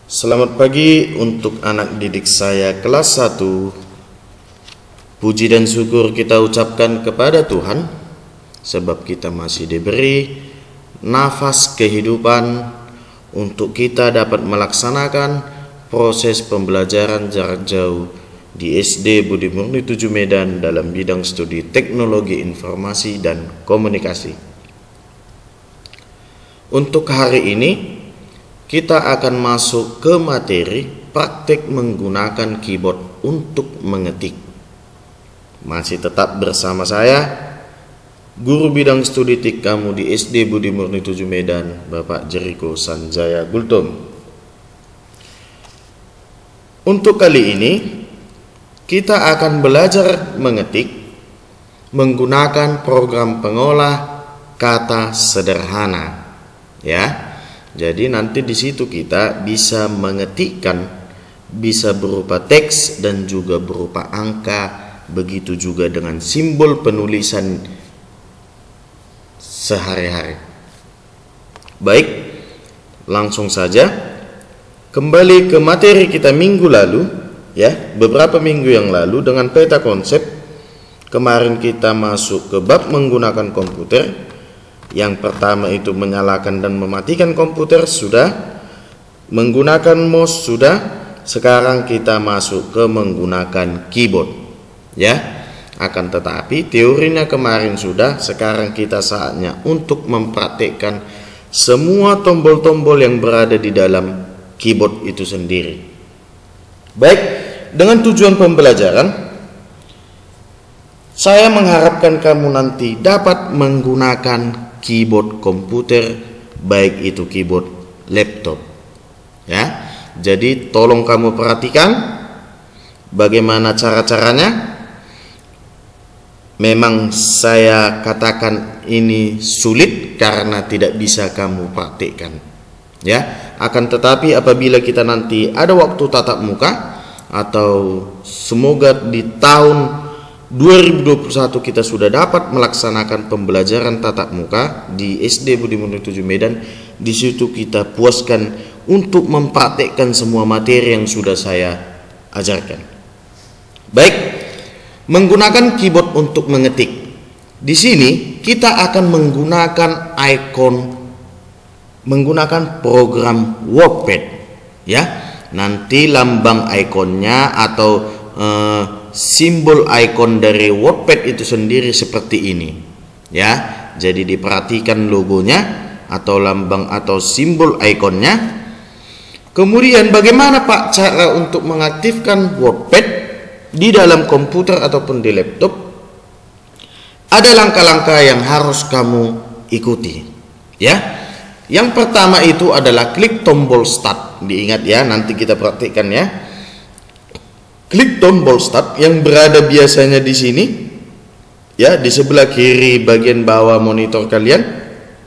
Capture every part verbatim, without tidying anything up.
Selamat pagi untuk anak didik saya kelas satu. Puji dan syukur kita ucapkan kepada Tuhan sebab kita masih diberi nafas kehidupan untuk kita dapat melaksanakan proses pembelajaran jarak jauh di S D Budi Murni tujuh Medan dalam bidang studi Teknologi Informasi dan Komunikasi. Untuk hari ini kita akan masuk ke materi praktek menggunakan keyboard untuk mengetik. Masih tetap bersama saya, Guru Bidang Studi T I K kamu di S D Budi Murni tujuh Medan, Bapak Jeriko Sanjaya Gultom. Untuk kali ini, kita akan belajar mengetik menggunakan program pengolah kata sederhana. Ya. Jadi nanti di situ kita bisa mengetikkan, bisa berupa teks dan juga berupa angka, begitu juga dengan simbol penulisan sehari-hari. Baik, langsung saja kembali ke materi kita minggu lalu, ya, beberapa minggu yang lalu dengan peta konsep. Kemarin kita masuk ke bab menggunakan komputer. Yang pertama itu menyalakan dan mematikan komputer sudah, menggunakan mouse sudah. Sekarang kita masuk ke menggunakan keyboard, ya. Akan tetapi teorinya kemarin sudah, sekarang kita saatnya untuk mempraktekkan semua tombol-tombol yang berada di dalam keyboard itu sendiri. Baik, dengan tujuan pembelajaran, saya mengharapkan kamu nanti dapat menggunakan keyboard komputer, baik itu keyboard laptop, ya. Jadi tolong kamu perhatikan bagaimana cara-caranya. Memang saya katakan ini sulit karena tidak bisa kamu praktikkan, ya. Akan tetapi apabila kita nanti ada waktu tatap muka, atau semoga di tahun dua ribu dua puluh satu kita sudah dapat melaksanakan pembelajaran tatap muka di S D Budi Murni tujuh Medan. Di situ kita puaskan untuk mempraktekkan semua materi yang sudah saya ajarkan. Baik, menggunakan keyboard untuk mengetik. Di sini kita akan menggunakan icon, menggunakan program WordPad, ya. Nanti lambang ikonnya atau eh, simbol icon dari WordPad itu sendiri seperti ini, ya. Jadi diperhatikan logonya atau lambang atau simbol ikonnya. Kemudian bagaimana Pak cara untuk mengaktifkan WordPad di dalam komputer ataupun di laptop? Ada langkah-langkah yang harus kamu ikuti, ya. Yang pertama itu adalah klik tombol start. Diingat ya, nanti kita praktikkan ya. Klik tombol start yang berada biasanya di sini, ya, di sebelah kiri bagian bawah monitor kalian.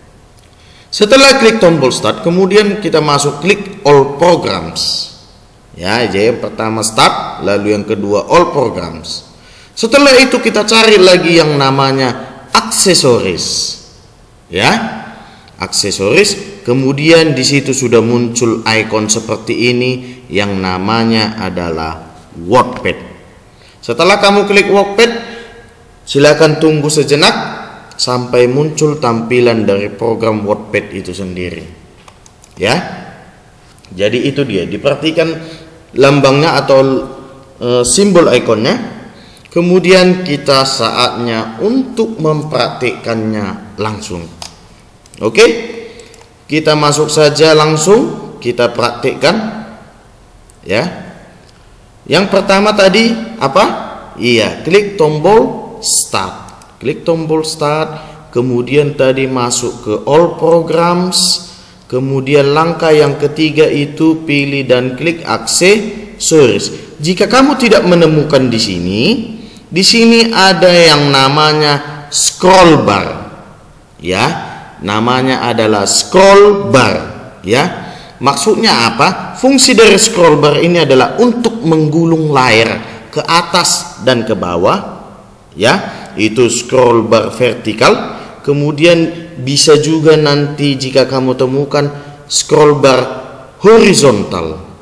Setelah klik tombol start, kemudian kita masuk klik all programs, ya. Jadi yang pertama start, lalu yang kedua all programs. Setelah itu kita cari lagi yang namanya aksesoris, ya, aksesoris. Kemudian di situ sudah muncul icon seperti ini yang namanya adalah WordPad. Setelah kamu klik WordPad, silakan tunggu sejenak sampai muncul tampilan dari program WordPad itu sendiri, ya. Jadi itu dia, diperhatikan lambangnya atau e, simbol ikonnya. Kemudian kita saatnya untuk mempraktikkannya langsung. Oke, kita masuk saja langsung, kita praktikkan, ya. Yang pertama tadi apa? Iya, klik tombol start. Klik tombol start, kemudian tadi masuk ke all programs, kemudian langkah yang ketiga itu pilih dan klik aksesoris. Jika kamu tidak menemukan di sini, di sini ada yang namanya scroll bar, ya. Namanya adalah scroll bar, ya. Maksudnya apa? Fungsi dari scroll bar ini adalah untuk menggulung layar ke atas dan ke bawah, ya. Itu scroll bar vertikal. Kemudian bisa juga nanti jika kamu temukan scroll bar horizontal,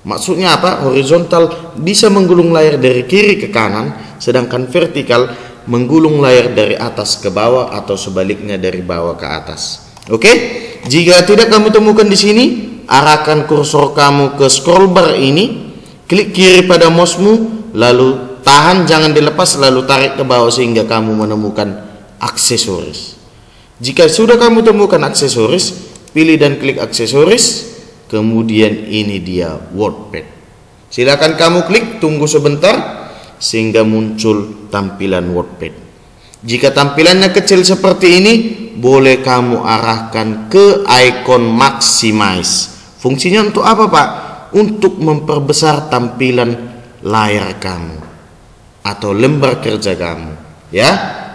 Maksudnya apa? Horizontal bisa menggulung layar dari kiri ke kanan, sedangkan vertikal menggulung layar dari atas ke bawah atau sebaliknya dari bawah ke atas. Oke? Jika tidak kamu temukan di sini, arahkan kursor kamu ke scroll bar ini, klik kiri pada mousemu, lalu tahan jangan dilepas, lalu tarik ke bawah sehingga kamu menemukan aksesoris. Jika sudah kamu temukan aksesoris, pilih dan klik aksesoris. Kemudian ini dia WordPad. Silakan kamu klik, tunggu sebentar sehingga muncul tampilan WordPad. Jika tampilannya kecil seperti ini, boleh kamu arahkan ke icon maximize. Fungsinya untuk apa, Pak? Untuk memperbesar tampilan layar kamu atau lembar kerja kamu, ya.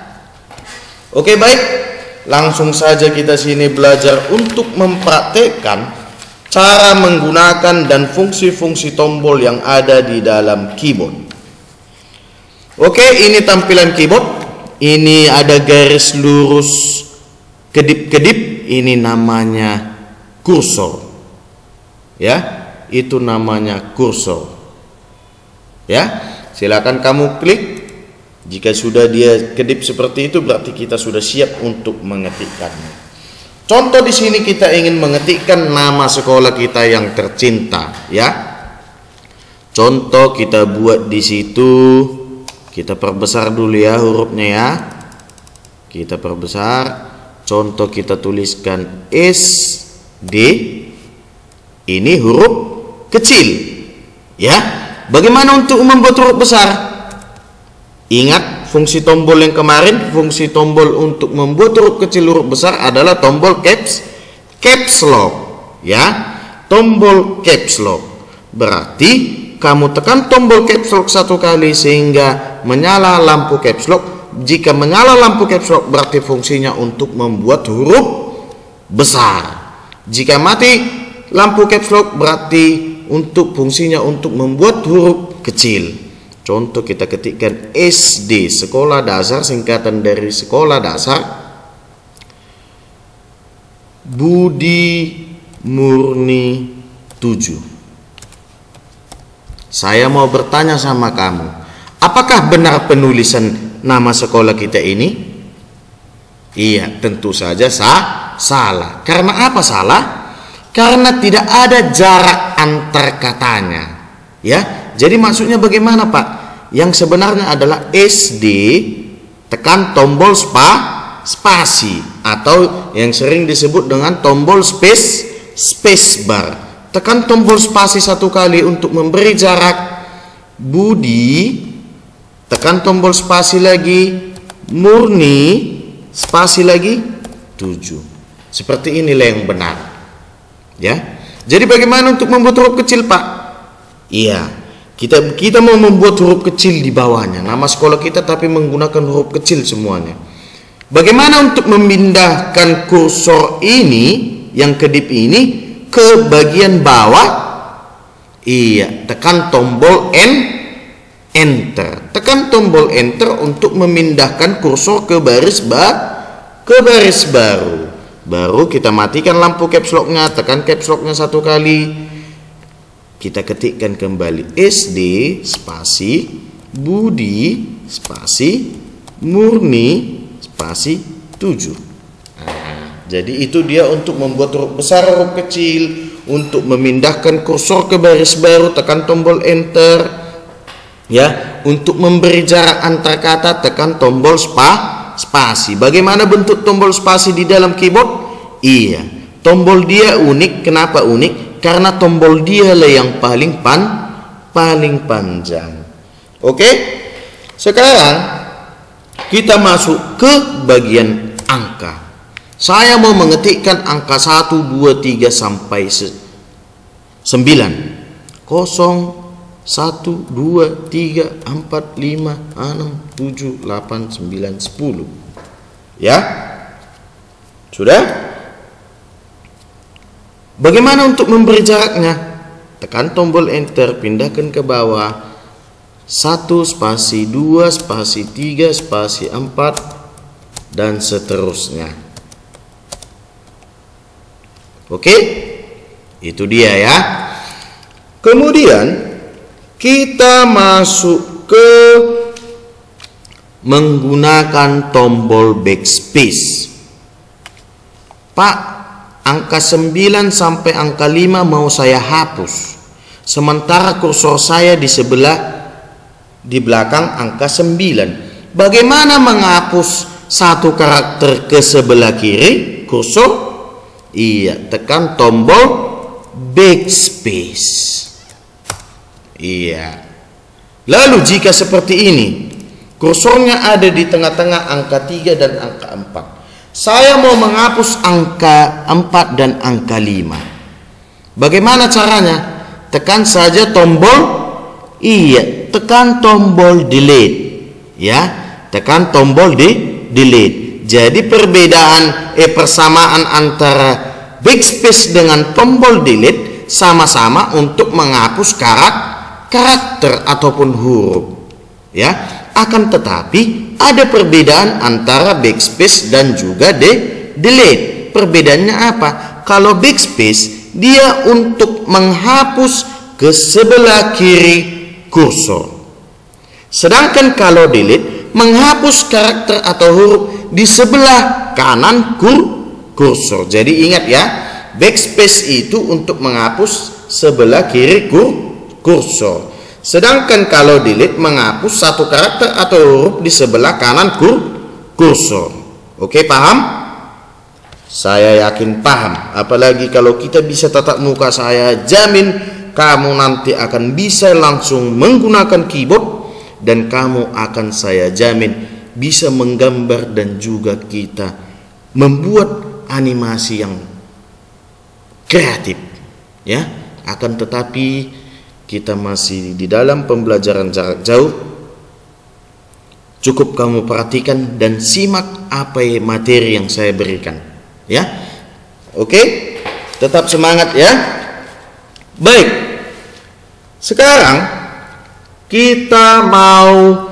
Oke, baik. Langsung saja kita sini belajar untuk mempraktekkan cara menggunakan dan fungsi-fungsi tombol yang ada di dalam keyboard. Oke, ini tampilan keyboard. Ini ada garis lurus kedip-kedip. Ini namanya kursor. Ya, itu namanya kursor. Ya, silakan kamu klik. Jika sudah dia kedip seperti itu, berarti kita sudah siap untuk mengetikkannya. Contoh di sini kita ingin mengetikkan nama sekolah kita yang tercinta, ya. Contoh kita buat di situ, kita perbesar dulu ya hurufnya ya. Kita perbesar. Contoh kita tuliskan S D. Ini huruf kecil, ya. Bagaimana untuk membuat huruf besar? Ingat fungsi tombol yang kemarin, fungsi tombol untuk membuat huruf kecil huruf besar adalah tombol caps caps lock, ya. Tombol caps lock berarti kamu tekan tombol caps lock satu kali sehingga menyala lampu caps lock. Jika menyala lampu caps lock berarti fungsinya untuk membuat huruf besar. Jika mati lampu caps lock berarti untuk fungsinya untuk membuat huruf kecil. Contoh kita ketikkan S D, sekolah dasar, singkatan dari sekolah dasar Budi Murni tujuh. Saya mau bertanya sama kamu, apakah benar penulisan nama sekolah kita ini? Iya, tentu saja sah, salah. Karena apa salah? Karena tidak ada jarak antar katanya. Ya, jadi maksudnya bagaimana, Pak? Yang sebenarnya adalah S D tekan tombol spa spasi atau yang sering disebut dengan tombol space space bar. Tekan tombol spasi satu kali untuk memberi jarak. Budi, tekan tombol spasi lagi. Murni, spasi lagi tujuh. Seperti inilah yang benar. Ya. Jadi bagaimana untuk membuat huruf kecil, Pak? Iya. Kita kita mau membuat huruf kecil di bawahnya, nama sekolah kita, tapi menggunakan huruf kecil semuanya. Bagaimana untuk memindahkan kursor ini yang kedip ini ke bagian bawah? Iya, tekan tombol N, enter. Tekan tombol enter untuk memindahkan kursor ke baris ba, ke baris baru. Baru kita matikan lampu caps lock-nya, tekan caps lock-nya satu kali. Kita ketikkan kembali S D spasi Budi spasi Murni spasi tujuh. Nah, jadi itu dia untuk membuat huruf besar, huruf kecil, untuk memindahkan kursor ke baris baru tekan tombol enter. Ya, untuk memberi jarak antar kata tekan tombol spa spasi. Bagaimana bentuk tombol spasi di dalam keyboard? Iya, tombol dia unik. Kenapa unik? Karena tombol dia lah yang paling pan paling panjang. Oke, sekarang kita masuk ke bagian angka. Saya mau mengetikkan angka satu, dua, tiga sampai sembilan. Kosong, satu, dua, tiga, empat, lima, enam, tujuh, delapan, sembilan, sepuluh. Ya, sudah. Bagaimana untuk memberi jaraknya? Tekan tombol enter, pindahkan ke bawah. Satu spasi dua spasi tiga spasi empat dan seterusnya. Oke, itu dia ya. Kemudian kita masuk ke menggunakan tombol backspace. Pak, angka sembilan sampai angka lima mau saya hapus, sementara kursor saya di sebelah di belakang angka sembilan. Bagaimana menghapus satu karakter ke sebelah kiri kursor? Iya, tekan tombol backspace. Iya. Lalu jika seperti ini, kursornya ada di tengah-tengah angka tiga dan angka empat. Saya mau menghapus angka empat dan angka lima. Bagaimana caranya? Tekan saja tombol, iya, tekan tombol delete. Ya, tekan tombol di delete. Jadi perbedaan eh persamaan antara backspace dengan tombol delete sama-sama untuk menghapus karakter karakter ataupun huruf, ya. Akan tetapi ada perbedaan antara backspace dan juga de delete. Perbedaannya apa? Kalau backspace dia untuk menghapus ke sebelah kiri kursor, sedangkan kalau delete menghapus karakter atau huruf di sebelah kanan kur kursor. Jadi ingat ya, backspace itu untuk menghapus sebelah kiri kur kursor, sedangkan kalau delete menghapus satu karakter atau huruf di sebelah kanan kur kursor. Oke, paham? Saya yakin paham. Apalagi kalau kita bisa tatap muka, saya jamin kamu nanti akan bisa langsung menggunakan keyboard, dan kamu akan saya jamin bisa menggambar dan juga kita membuat animasi yang kreatif, ya. Akan tetapi kita masih di dalam pembelajaran jarak jauh. Cukup kamu perhatikan dan simak apa materi yang saya berikan, ya. Oke, tetap semangat ya. Baik, sekarang kita mau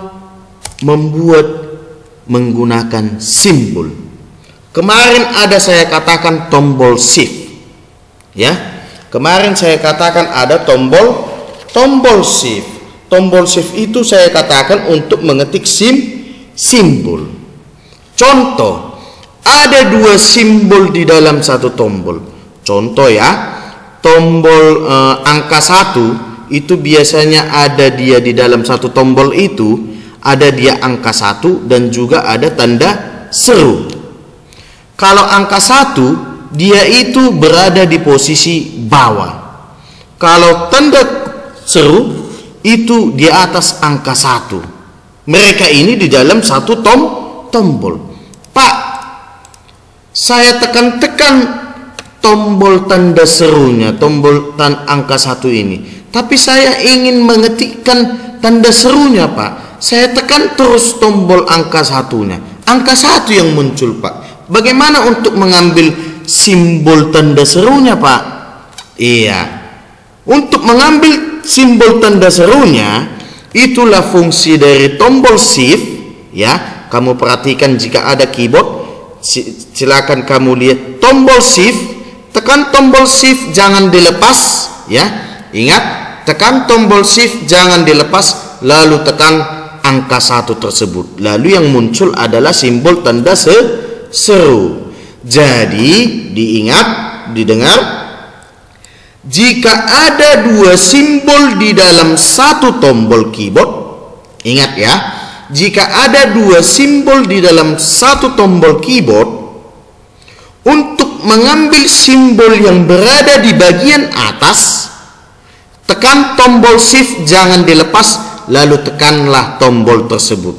membuat menggunakan simbol. Kemarin ada saya katakan tombol shift, ya. Kemarin saya katakan ada tombol Tombol shift. Tombol shift itu saya katakan untuk mengetik sim simbol. Contoh, ada dua simbol di dalam satu tombol. Contoh ya, tombol eh, angka satu itu biasanya ada dia di dalam satu tombol itu, ada dia angka satu dan juga ada tanda seru. Kalau angka satu dia itu berada di posisi bawah. Kalau tanda seru itu di atas angka satu. Mereka ini di dalam satu tom tombol. Pak, saya tekan-tekan tombol tanda serunya, tombol tan angka satu ini, tapi saya ingin mengetikkan tanda serunya, Pak. Saya tekan terus tombol angka satunya, angka satu yang muncul, Pak. Bagaimana untuk mengambil simbol tanda serunya, Pak? Iya, untuk mengambil simbol tanda serunya, itulah fungsi dari tombol shift, ya. Kamu perhatikan jika ada keyboard, silakan kamu lihat tombol shift, tekan tombol shift jangan dilepas, ya. Ingat, tekan tombol shift jangan dilepas, lalu tekan angka satu tersebut. Lalu yang muncul adalah simbol tanda se seru. Jadi diingat, didengar, jika ada dua simbol di dalam satu tombol keyboard, ingat ya, jika ada dua simbol di dalam satu tombol keyboard, untuk mengambil simbol yang berada di bagian atas, tekan tombol shift jangan dilepas, lalu tekanlah tombol tersebut.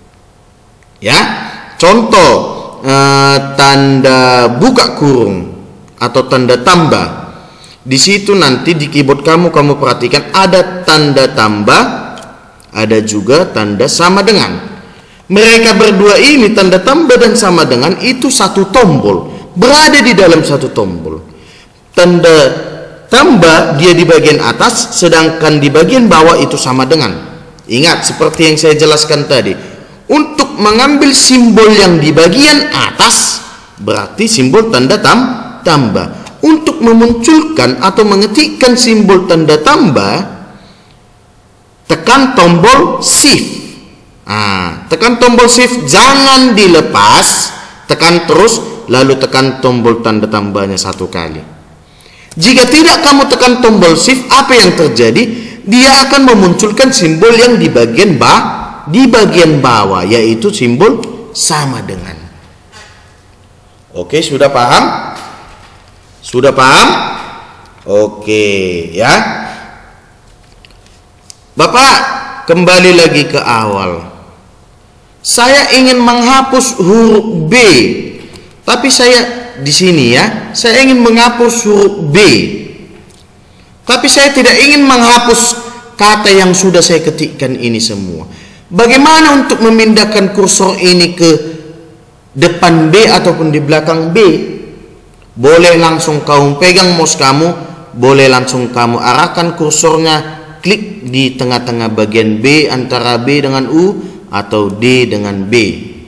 Ya, contoh eh, tanda buka kurung atau tanda tambah. Di situ nanti di keyboard kamu kamu perhatikan ada tanda tambah, ada juga tanda sama dengan. Mereka berdua ini, tanda tambah dan sama dengan, itu satu tombol, berada di dalam satu tombol. Tanda tambah dia di bagian atas, sedangkan di bagian bawah itu sama dengan. Ingat seperti yang saya jelaskan tadi. Untuk mengambil simbol yang di bagian atas berarti simbol tanda tam tambah. untuk memunculkan atau mengetikkan simbol tanda tambah, tekan tombol shift. Nah, tekan tombol shift, jangan dilepas, tekan terus, lalu tekan tombol tanda tambahnya satu kali. Jika tidak kamu tekan tombol shift, apa yang terjadi? Dia akan memunculkan simbol yang di bagian bawah, di bagian bawah, yaitu simbol sama dengan. Oke, sudah paham? Sudah paham? Oke, ya. Bapak, kembali lagi ke awal. Saya ingin menghapus huruf B, tapi saya di sini ya, saya ingin menghapus huruf B, tapi saya tidak ingin menghapus kata yang sudah saya ketikkan ini semua. Bagaimana untuk memindahkan kursor ini ke depan B ataupun di belakang B? Boleh langsung kamu pegang mouse kamu, boleh langsung kamu arahkan kursornya, klik di tengah-tengah bagian B antara B dengan U atau D dengan B.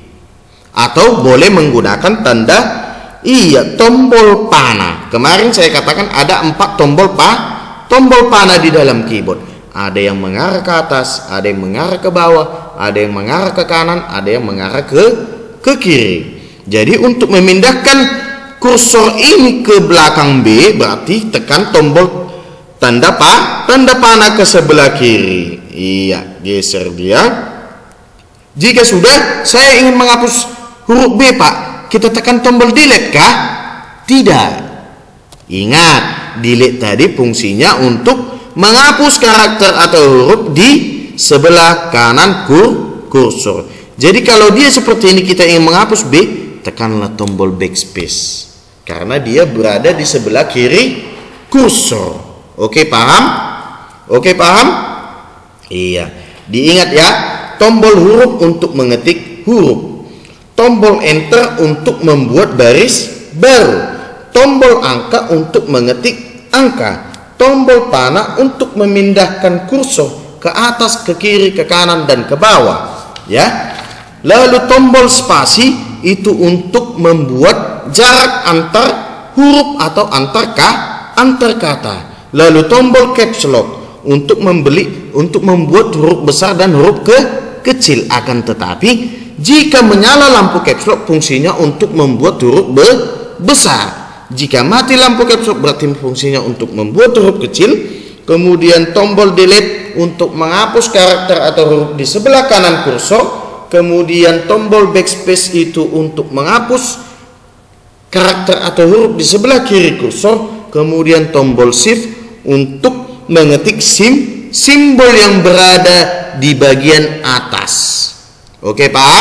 Atau boleh menggunakan tanda iya tombol panah. Kemarin saya katakan ada empat tombol pa, tombol panah di dalam keyboard. Ada yang mengarah ke atas, ada yang mengarah ke bawah, ada yang mengarah ke kanan, ada yang mengarah ke ke kiri. Jadi untuk memindahkan kursor ini ke belakang B, berarti tekan tombol tanda pa, tanda panah ke sebelah kiri. Iya, geser dia. Jika sudah, saya ingin menghapus huruf B, Pak. Kita tekan tombol delete kah? Tidak. Ingat, delete tadi fungsinya untuk menghapus karakter atau huruf di sebelah kanan kur kursor. Jadi kalau dia seperti ini kita ingin menghapus B, tekanlah tombol backspace. Karena dia berada di sebelah kiri kursor. Oke, paham? Oke, paham? Iya. Diingat ya, tombol huruf untuk mengetik huruf. Tombol enter untuk membuat baris baru. Tombol angka untuk mengetik angka. Tombol panah untuk memindahkan kursor ke atas, ke kiri, ke kanan, dan ke bawah. Ya. Lalu tombol spasi itu untuk membuat jarak antar huruf atau antar ka, antar kata. Lalu tombol caps lock untuk membeli, untuk membuat huruf besar dan huruf ke kecil. Akan tetapi jika menyala lampu caps lock fungsinya untuk membuat huruf be, besar. Jika mati lampu caps lock berarti fungsinya untuk membuat huruf kecil. Kemudian tombol delete untuk menghapus karakter atau huruf di sebelah kanan kursor. Kemudian tombol backspace itu untuk menghapus karakter atau huruf di sebelah kiri kursor. Kemudian tombol shift untuk mengetik sim simbol yang berada di bagian atas. Oke, paham?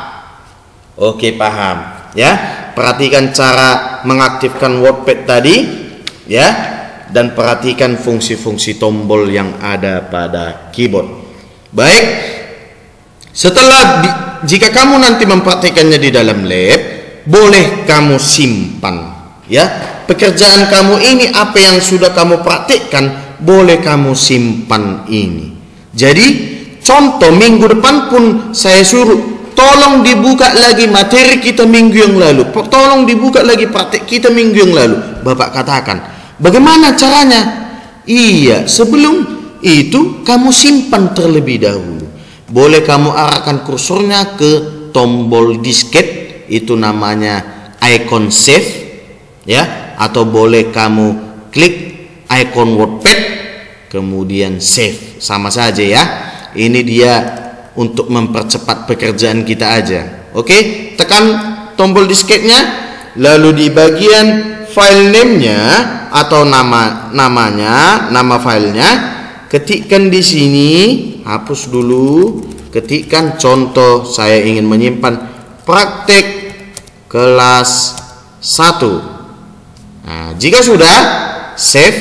Oke, paham ya. Perhatikan cara mengaktifkan WordPad tadi ya, dan perhatikan fungsi-fungsi tombol yang ada pada keyboard. Baik, setelah di, jika kamu nanti mempraktikannya di dalam lab, boleh kamu simpan ya. Pekerjaan kamu ini, apa yang sudah kamu praktikkan, boleh kamu simpan ini. Jadi contoh minggu depan pun saya suruh, tolong dibuka lagi materi kita minggu yang lalu, tolong dibuka lagi praktik kita minggu yang lalu. Bapak katakan, bagaimana caranya? Iya, sebelum itu kamu simpan terlebih dahulu. Boleh kamu arahkan kursornya ke tombol disket, itu namanya icon save ya, atau boleh kamu klik icon WordPad kemudian save, sama saja ya. Ini dia untuk mempercepat pekerjaan kita aja. Oke, tekan tombol disketnya, lalu di bagian file name-nya atau nama namanya, nama filenya, ketikkan di sini, hapus dulu, ketikkan contoh saya ingin menyimpan praktek kelas satu. Nah, jika sudah save,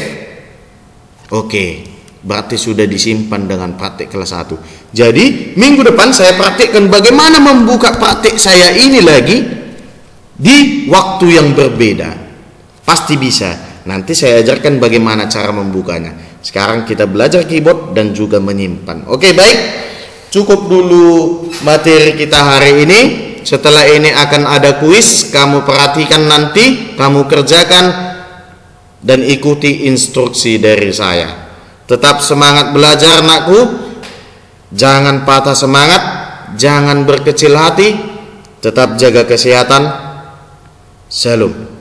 oke, berarti sudah disimpan dengan praktek kelas satu. Jadi minggu depan saya praktikkan bagaimana membuka praktek saya ini lagi di waktu yang berbeda. Pasti bisa. Nanti saya ajarkan bagaimana cara membukanya. Sekarang kita belajar keyboard dan juga menyimpan. Oke, baik. Cukup dulu materi kita hari ini. Setelah ini akan ada kuis. Kamu perhatikan nanti, kamu kerjakan dan ikuti instruksi dari saya. Tetap semangat belajar anakku, jangan patah semangat, jangan berkecil hati, tetap jaga kesehatan. Salam.